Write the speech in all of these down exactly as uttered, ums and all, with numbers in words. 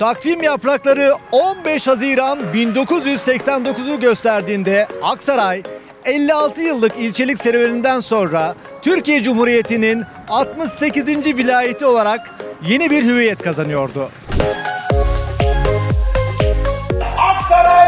Takvim yaprakları on beş Haziran bin dokuz yüz seksen dokuzu gösterdiğinde Aksaray elli altı yıllık ilçelik serüveninden sonra Türkiye Cumhuriyeti'nin altmış sekizinci vilayeti olarak yeni bir hüviyet kazanıyordu. Aksaray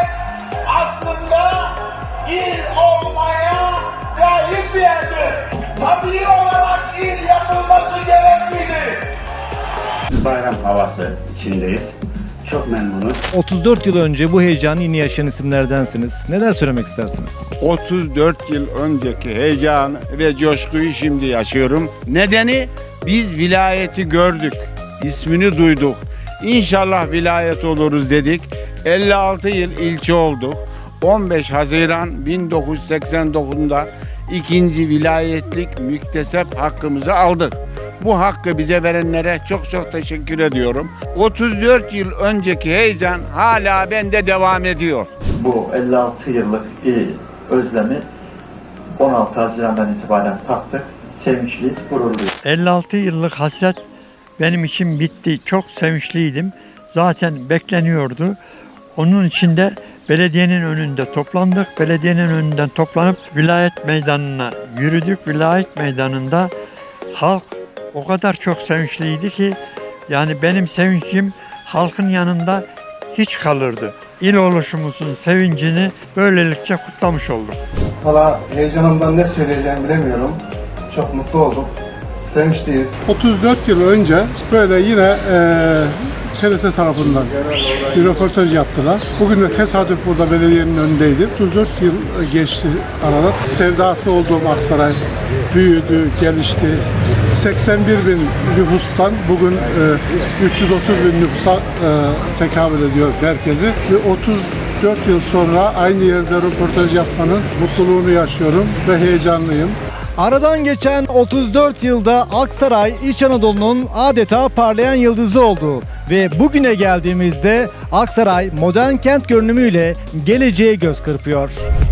aslında il olmaya layık bir yerdir. Tabii olarak il yapılması gerekliydi. Bayram havası içindeyiz. Çok memnunuz. otuz dört yıl önce bu heyecanı yeni yaşayan isimlerdensiniz. Neler söylemek istersiniz? otuz dört yıl önceki heyecan ve coşkuyu şimdi yaşıyorum. Nedeni biz vilayeti gördük, ismini duyduk. İnşallah vilayet oluruz dedik. elli altı yıl ilçe olduk. on beş Haziran bin dokuz yüz seksen dokuz'da ikinci vilayetlik müktesep hakkımızı aldık. Bu hakkı bize verenlere çok çok teşekkür ediyorum. otuz dört yıl önceki heyecan hala bende devam ediyor. Bu elli altı yıllık il özlemi on altı Haziran'dan itibaren taktık. Sevinçliyiz, gururluyuz. elli altı yıllık hasret benim için bitti. Çok sevinçliydim. Zaten bekleniyordu. Onun için de belediyenin önünde toplandık. Belediyenin önünden toplanıp vilayet meydanına yürüdük. Vilayet meydanında halk o kadar çok sevinçliydi ki yani benim sevincim halkın yanında hiç kalırdı. İl oluşumuzun sevincini böylelikle kutlamış olduk. Valla heyecanımdan ne söyleyeceğimi bilemiyorum. Çok mutlu olduk. Sevinçliyiz. otuz dört yıl önce böyle yine e, T R T tarafından bir röportaj yaptılar. Bugün de tesadüf burada belediyenin önündeydim. otuz dört yıl geçti arada. Sevdası olduğum Aksaray büyüdü, gelişti. seksen bir bin nüfustan bugün e, üç yüz otuz bin nüfusa e, tekabül ediyor merkezi. Ve otuz dört yıl sonra aynı yerde röportaj yapmanın mutluluğunu yaşıyorum ve heyecanlıyım. Aradan geçen otuz dört yılda Aksaray, İç Anadolu'nun adeta parlayan yıldızı oldu. Ve bugüne geldiğimizde Aksaray modern kent görünümüyle geleceğe göz kırpıyor.